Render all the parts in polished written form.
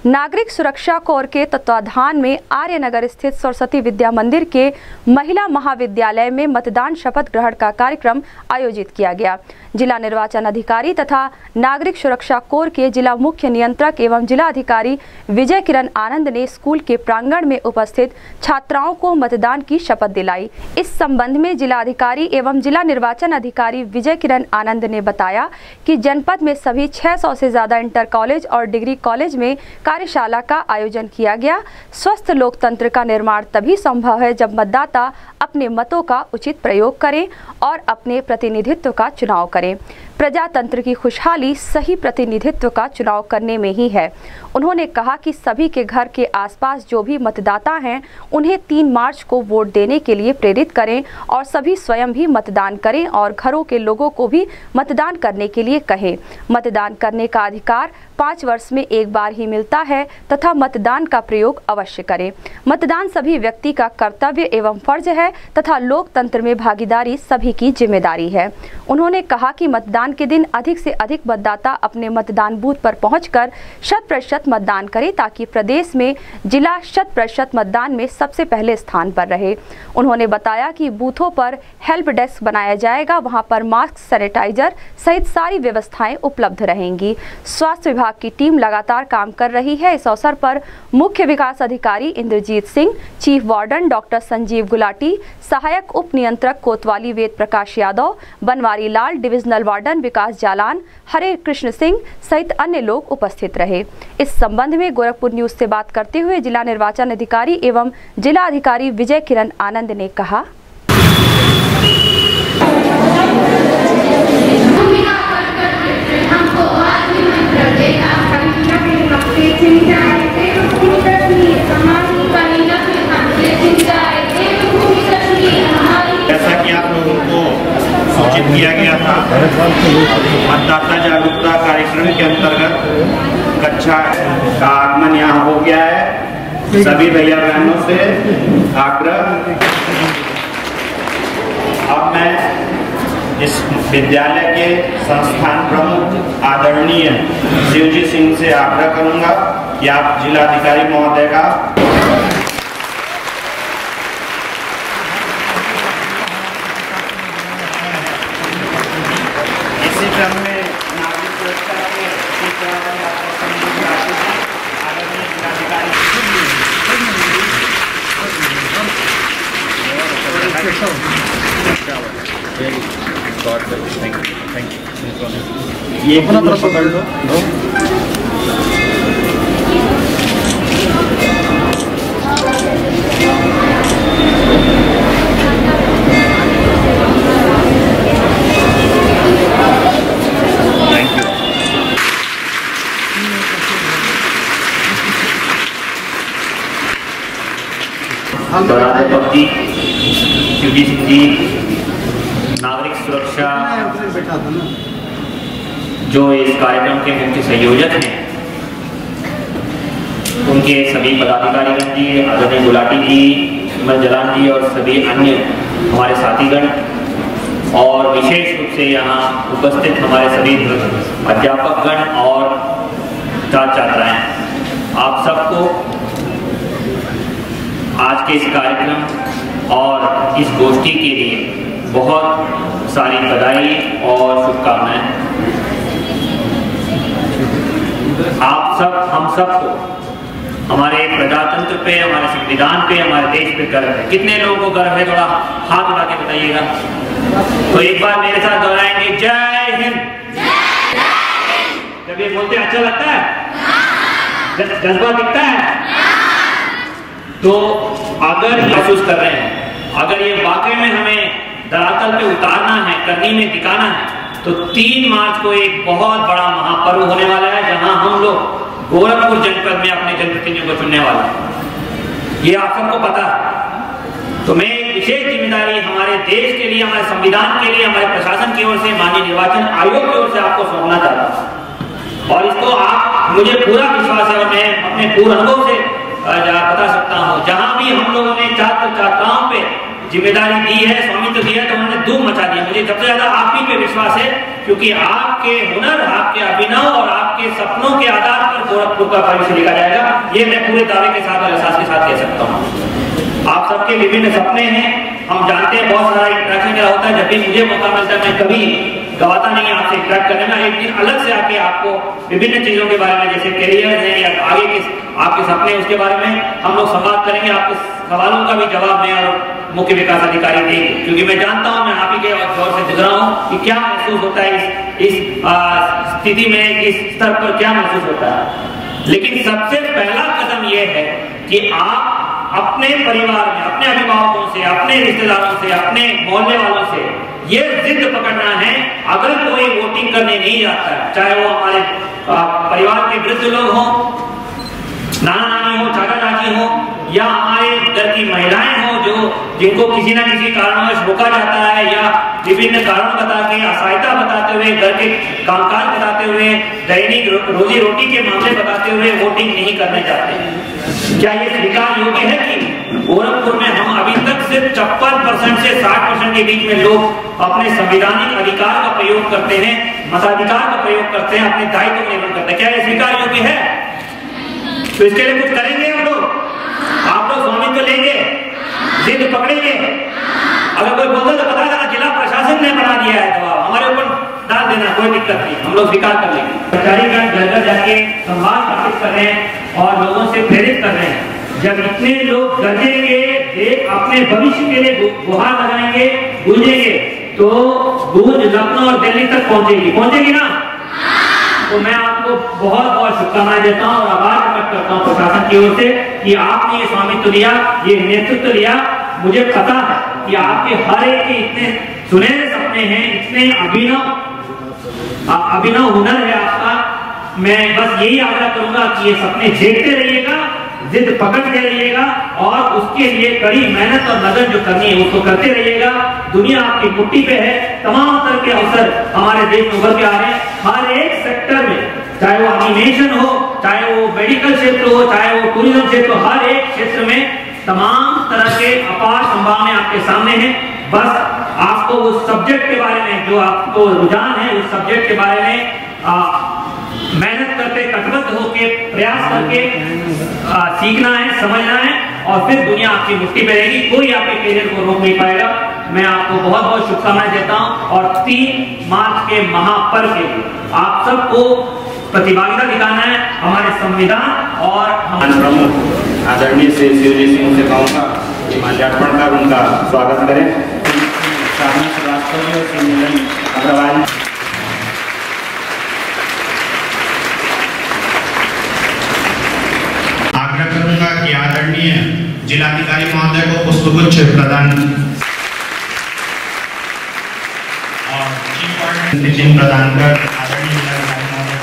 नागरिक सुरक्षा कोर के तत्वाधान में आर्यनगर स्थित सरस्वती विद्या मंदिर के महिला महाविद्यालय में मतदान शपथ ग्रहण का कार्यक्रम आयोजित किया गया। जिला निर्वाचन अधिकारी तथा नागरिक सुरक्षा कोर के जिला मुख्य नियंत्रक एवं जिला अधिकारी विजय किरण आनंद ने स्कूल के प्रांगण में उपस्थित छात्राओं को मतदान की शपथ दिलाई। इस संबंध में जिला अधिकारी एवं जिला निर्वाचन अधिकारी विजय किरण आनंद ने बताया कि जनपद में सभी 600 से ज्यादा इंटर कॉलेज और डिग्री कॉलेज में कार्यशाला का आयोजन किया गया। स्वस्थ लोकतंत्र का निर्माण तभी संभव है जब मतदाता अपने मतों का उचित प्रयोग करें और अपने प्रतिनिधित्व का चुनाव करें। प्रजातंत्र की खुशहाली सही प्रतिनिधित्व का चुनाव करने में ही है। उन्होंने कहा कि सभी के घर के आसपास जो भी मतदाता हैं उन्हें 3 मार्च को वोट देने के लिए प्रेरित करें और सभी स्वयं भी मतदान करें और घरों के लोगों को भी मतदान करने के लिए कहें। मतदान करने का अधिकार 5 वर्ष में एक बार ही मिलता है तथा मतदान का प्रयोग अवश्य करें। मतदान सभी व्यक्ति का कर्तव्य एवं फर्ज है तथा लोकतंत्र में भागीदारी सभी की जिम्मेदारी है। उन्होंने कहा कि मतदान के दिन अधिक से अधिक मतदाता अपने मतदान बूथ पर पहुंचकर 100% मतदान करें ताकि प्रदेश में जिला 100% मतदान में सबसे पहले स्थान पर रहे। उन्होंने बताया कि बूथों पर हेल्प डेस्क बनाया जाएगा, वहां पर मास्क, सैनिटाइजर सहित सारी व्यवस्थाएं उपलब्ध रहेंगी। स्वास्थ्य विभाग की टीम लगातार काम कर रही है। इस अवसर पर मुख्य विकास अधिकारी Indrajeet Singh, chief warden doctor Sanjeev Gulati, सहायक उप नियंत्रक कोतवाली वेद प्रकाश यादव, बनवारी लाल, डिविजनल वार्डन विकास जालान, हरे कृष्ण सिंह सहित अन्य लोग उपस्थित रहे। इस संबंध में गोरखपुर न्यूज से बात करते हुए जिला निर्वाचन अधिकारी एवं जिला अधिकारी विजय किरण आनंद ने कहा, जैसा कि आप लोगों को सूचित किया गया था, मतदाता जागरूकता कार्यक्रम के अंतर्गत कक्षा का आगमन यहाँ हो गया है। सभी भैया बहनों से आग्रह, अब मैं इस विद्यालय के संस्थान प्रमुख आदरणीय शिवजी सिंह से आग्रह करूंगा कि आप जिलाधिकारी महोदय का इसी क्रम में नागरिक सुरक्षा के आदरणीय जिलाधिकारी ये अपना तरफ पकड़ लो। राष्ट्रपति शिवजी सिंह जी, नागरिक सुरक्षा जो इस कार्यक्रम के मुख्य संयोजक हैं, उनके सभी पदाधिकारीगण जी, आदरणीय गुलाटी जी, विमल जलान जी और सभी अन्य हमारे साथीगण और विशेष रूप से यहाँ उपस्थित हमारे सभी अध्यापकगण और छात्र छात्राएं, आप सबको आज के इस कार्यक्रम और इस गोष्ठी के लिए बहुत सारी बधाई और शुभकामनाएं। आप सब, हम सबको हमारे प्रजातंत्र पे, हमारे संविधान पे, हमारे देश पे गर्व है। कितने लोगों को गर्व है? थोड़ा हाथ उठा के बताइएगा। तो एक बार मेरे साथ दोहराएंगे, जय हिंद। जब ये बोलते अच्छा लगता है, जज्बा दिखता है। तो अगर महसूस कर रहे हैं, अगर ये वाकई में हमें धरातल पे उतारना है, करनी में दिखाना है, तो 3 मार्च को एक बहुत बड़ा महापर्व होने वाला है जहां हम लोग गोरखपुर जनपद में अपने जनप्रतिनिधियों को चुनने वाले हैं। ये आप सबको पता है। तो मैं एक विशेष जिम्मेदारी हमारे देश के लिए, हमारे संविधान के लिए, हमारे प्रशासन की ओर से, माननीय निर्वाचन आयोग की ओर से आपको सौंपना चाहता हूँ। और इसको आप, मुझे पूरा विश्वास है और मैं अपने पूर्ण अनुभव से बता सकता हूँ, जहां भी हम लोगों ने छात्र छात्राओं पे जिम्मेदारी दी है, स्वामित्व दिया है, तो उन्होंने धूम मचा दी। मुझे सबसे ज्यादा आप ही पे विश्वास है, क्योंकि आपके हुनर, आपके अभिनव और आपके सपनों के आधार पर गोरखपुर का भविष्य लिखा जाएगा। ये मैं पूरे दावे के साथ और एहसास के साथ कह सकता हूँ। आप सबके विभिन्न सपने हैं, हम जानते हैं, बहुत सारा इंटरेक्शन मेरा होता है। जब भी मुझे मौका मिलता है मैं कभी गवाता नहीं है आपसे इंटरेक्ट करने में। एक दिन अलग से आके आपको विभिन्न चीजों के बारे में, जैसे करियर है या आगे के आपके सपने, उसके बारे में हम लोग संवाद करेंगे। आपके सवालों का भी जवाब मैं और मुख्य विकास अधिकारी देंगे, क्योंकि मैं जानता हूं, मैं आप ही के दौर से गुजरा हूं कि क्या महसूस होता है इस स्थिति में, इस स्तर पर क्या महसूस होता है। लेकिन सबसे पहला कदम यह है कि आप अपने परिवार में, अपने अभिभावकों से, अपने रिश्तेदारों से, अपने मोहल्ले वालों से ये जिद पकड़ना है। अगर कोई वोटिंग करने नहीं जाता है, चाहे वो हमारे परिवार के वृद्ध लोग हों, नाना नानी हो, चाचा चाची हो, या हमारे घर की महिलाएं हो जिनको किसी न किसी कारणवश रोका जाता है, या विभिन्न कारण बता के, असहायता बताते हुए, घर के कामकाज बताते हुए, दैनिक रोजी रोटी के मामले बताते हुए वोटिंग नहीं करने जाते। क्या ये स्वीकार योग्य है कि गोरखपुर में हम अभी तक सिर्फ 56% से 60% के बीच में लोग अपने संवैधानिक अधिकार का प्रयोग करते हैं, मताधिकार का प्रयोग करते हैं, अपने दायित्व का निर्वहन करते हैं। क्या ये स्वीकार योग्य है? तो इसके लिए कुछ करेंगे हम लोग, आप लोग स्वामित्व लेंगे, जिद पकड़ेंगे। अगर कोई बोलता तो बता देना, जिला प्रशासन ने बना दिया है, दबाव हमारे ऊपर डाल देना, कोई दिक्कत नहीं, हम लोग स्वीकार कर लेंगे। सरकारीगण घर घर जाके संवाद स्थापित कर रहे हैं और लोगों से प्रेरित कर रहे हैं। जब इतने लोग गरजेंगे, अपने भविष्य के लिए गुहार लगाएंगे, गूंजेंगे, तो गूंज लखनऊ और दिल्ली तक पहुंचेगी ना। तो मैं आपको बहुत बहुत शुभकामनाएं देता हूं और आभार प्रकट करता हूं प्रशासन की ओर से कि आपने ये स्वामित्व लिया, ये नेतृत्व लिया। मुझे पता है कि आपके हर एक के इतने सुनहरे सपने हैं, इतने अभिनव हुनर है आपका। मैं बस यही आग्रह करूंगा कि ये सपने देखते रहिएगा, जिद पकड़ते रहिएगा और उसके लिए कड़ी मेहनत और लगन जो करनी है उसको करते रहिएगा। दुनिया आपकी मुट्ठी पे है, तमाम तरह के अवसर हमारे देश में उभर के आ रहे हैं। हर एक सेक्टर में, चाहे वो एनिमेशन हो, चाहे वो मेडिकल क्षेत्र हो, चाहे वो टूरिज्म क्षेत्र हो, हर एक क्षेत्र में तमाम तरह के अपार संभावनाएं आपके सामने हैं। बस आपको उस सब्जेक्ट के बारे में जो आपको रुझान है, उस सब्जेक्ट के बारे में मेहनत करके, कटिबद्ध होकर, प्रयास करके सीखना है, समझना है और फिर दुनिया आपकी मुट्ठी पे रहेगी, कोई आपके करियर को रोक नहीं पाएगा। मैं आपको बहुत बहुत शुभकामनाएं देता हूं और 3 मार्च के महापर्व के लिए आप सबको प्रतिभागिता दिखाना है। हमारे संविधान और प्रमुख आदरणीय श्री शिवजी सिंह से कहूँगा कि माल्यार्पण कर उनका स्वागत करें। अग्रवाल आग्रह करूंगा कि आदरणीय जिलाधिकारी महोदय को पुष्पगुच्छ प्रदान और चिन्ह प्रदान कर आदरणीय जिलाधिकारी महोदय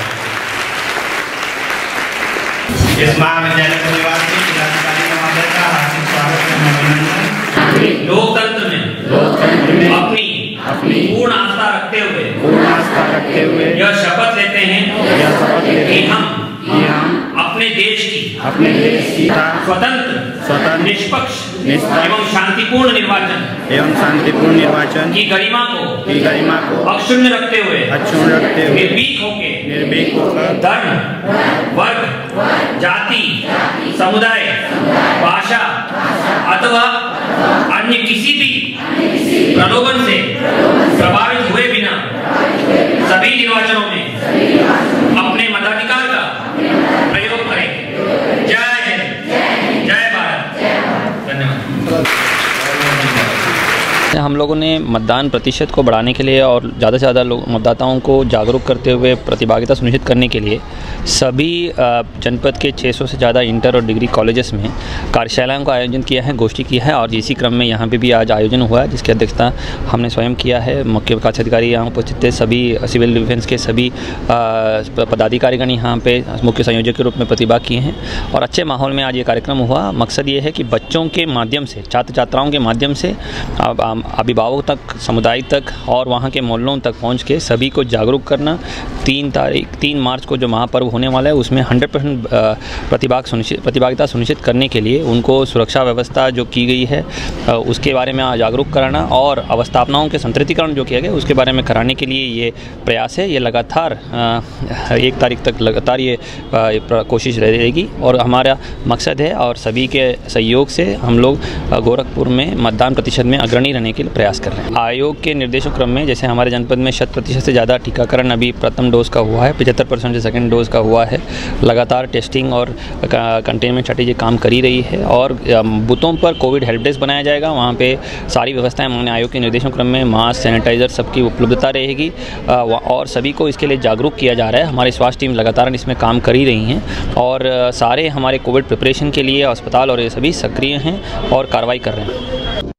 इस महाविद्यालय के निवासी जिलाधिकारी महोदय का हार्दिक स्वागत एवं अभिनंदन। लोकतंत्र में अपनी पूर्ण आस्था रखते हुए यह शपथ लेते हैं कि हम अपने देश की स्वतंत्र निष्पक्ष एवं शांतिपूर्ण निर्वाचन की गरिमा को अक्षुण्ण रखते हुए निर्भीक होकर धर्म, वर्ग, जाति, समुदाय, भाषा अथवा अन्य किसी भी प्रलोभन से प्रभावित हुए बिना सभी निर्वाचनों में अपने मताधिकार का प्रयोग करें। जय हिंद, जय भारत, धन्यवाद। हम लोगों ने मतदान प्रतिशत को बढ़ाने के लिए और ज़्यादा से ज़्यादा लोग मतदाताओं को जागरूक करते हुए प्रतिभागिता सुनिश्चित करने के लिए सभी जनपद के 600 से ज़्यादा इंटर और डिग्री कॉलेजेस में कार्यशालाओं का आयोजन किया है, गोष्ठी की है और इसी क्रम में यहाँ पे भी आज आयोजन हुआ है, जिसकी अध्यक्षता हमने स्वयं किया है। मुख्य विकास अधिकारी यहाँ उपस्थित थे, सभी सिविल डिफेंस के सभी पदाधिकारीगण यहाँ पे मुख्य संयोजक के रूप में प्रतिभाग किए हैं और अच्छे माहौल में आज ये कार्यक्रम हुआ। मकसद ये है कि बच्चों के माध्यम से, छात्र छात्राओं के माध्यम से अभिभावकों तक, समुदाय तक और वहाँ के मोहल्लों तक पहुँच के सभी को जागरूक करना। 3 मार्च को जो महापर्व होने वाला है उसमें 100% प्रतिभागिता सुनिश्चित करने के लिए उनको सुरक्षा व्यवस्था जो की गई है उसके बारे में जागरूक कराना और अवस्थापनाओं के संतृप्तिकरण जो किया गया उसके बारे में कराने के लिए ये प्रयास है। ये लगातार 1 तारीख तक लगातार ये कोशिश रहेगी और हमारा मकसद है और सभी के सहयोग से हम लोग गोरखपुर में मतदान प्रतिशत में अग्रणी रहने के लिए प्रयास कर रहे हैं। आयोग के निर्देशों क्रम में जैसे हमारे जनपद में 100% से ज़्यादा टीकाकरण अभी प्रथम डोज का हुआ है, 75% से सेकेंड डोज का हुआ है। लगातार टेस्टिंग और कंटेनमेंट स्ट्रैटेजी काम करी रही है और बूथों पर कोविड हेल्प डेस्क बनाया जाएगा। वहाँ पे सारी व्यवस्थाएं माननीय आयोग के निर्देशों क्रम में मास्क, सैनिटाइज़र सबकी उपलब्धता रहेगी और सभी को इसके लिए जागरूक किया जा रहा है। हमारी स्वास्थ्य टीम लगातार इसमें काम कर ही रही हैं और सारे हमारे कोविड प्रिपरेशन के लिए अस्पताल और ये सभी सक्रिय हैं और कार्रवाई कर रहे हैं।